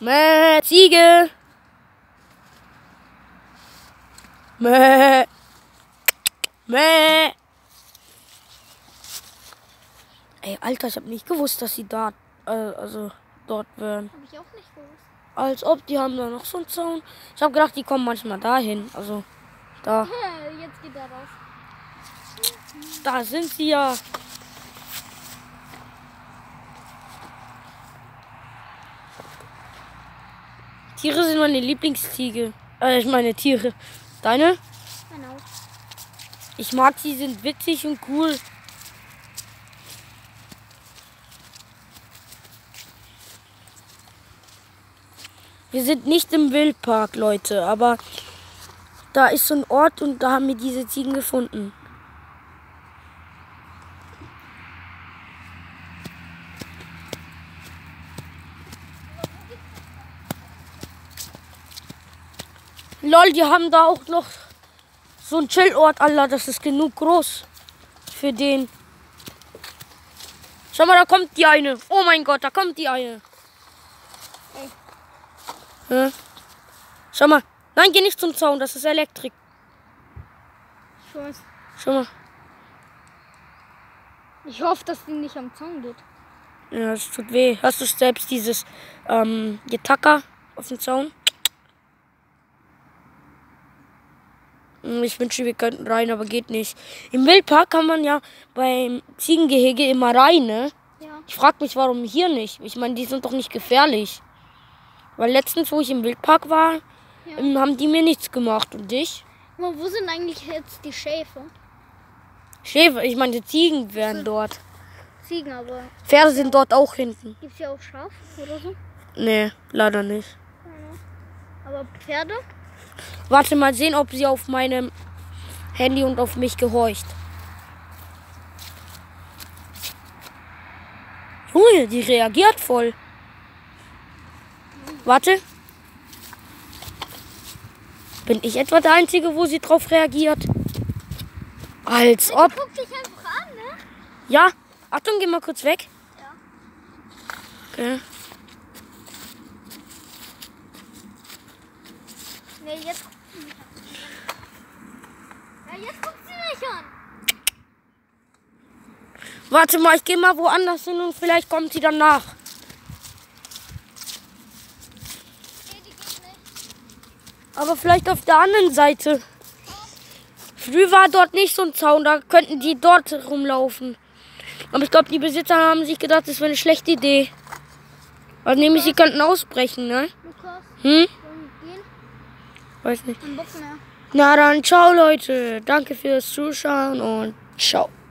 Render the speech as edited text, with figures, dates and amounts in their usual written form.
Mäh, Ziege. Mäh. Mäh. Ey, Alter, ich hab nicht gewusst, dass sie da, dort wären. Hab ich auch nicht gewusst. Als ob, die haben da noch so einen Zaun. Ich hab gedacht, die kommen manchmal dahin. Also, da. Jetzt geht er raus. Da sind sie ja. Tiere sind meine Lieblingsziege. Ich meine Tiere. Deine? Genau. Ich mag sie, sind witzig und cool. Wir sind nicht im Wildpark, Leute, aber da ist so ein Ort und da haben wir diese Ziegen gefunden. Lol, die haben da auch noch so einen Chillort, Alter, das ist genug groß für den. Schau mal, da kommt die eine. Oh mein Gott, da kommt die eine. Ja. Schau mal. Nein, geh nicht zum Zaun, das ist Elektrik. Ich weiß. Schau mal. Ich hoffe, dass die nicht am Zaun geht. Ja, es tut weh. Hast du selbst dieses Getacker auf dem Zaun? Ich wünsche, wir könnten rein, aber geht nicht. Im Wildpark kann man ja beim Ziegengehege immer rein, ne? Ja. Ich frage mich, warum hier nicht. Ich meine, die sind doch nicht gefährlich. Weil letztens, wo ich im Wildpark war, haben die mir nichts gemacht. Und dich? Aber wo sind eigentlich jetzt die Schäfer? Schäfer, ich meine, die Ziegen wären dort. Ziegen, aber Pferde sind dort auch hinten. gibt's ja auch Schaf oder so? Nee, leider nicht. Aber Pferde? Warte mal sehen, ob sie auf meinem Handy und auf mich gehorcht. Junge, die reagiert voll. Warte. Bin ich etwa der Einzige, wo sie drauf reagiert? Als ob. Guck dich einfach an, ne? Ja. Achtung, geh mal kurz weg. Ja. Okay. Nee, jetzt guckt sie mich an. Ja, jetzt guckt sie mich an. Warte mal, ich gehe mal woanders hin und vielleicht kommt sie dann nach. Nee, die geht nicht. Aber vielleicht auf der anderen Seite. Früher war dort nicht so ein Zaun, da könnten die dort rumlaufen. Aber ich glaube, die Besitzer haben sich gedacht, das wäre eine schlechte Idee. Also nämlich, sie könnten ausbrechen, ne? Lukas, Hm? wollen wir gehen? Weiß nicht. Kein Bock mehr. Na dann, ciao Leute. Danke fürs Zuschauen und ciao.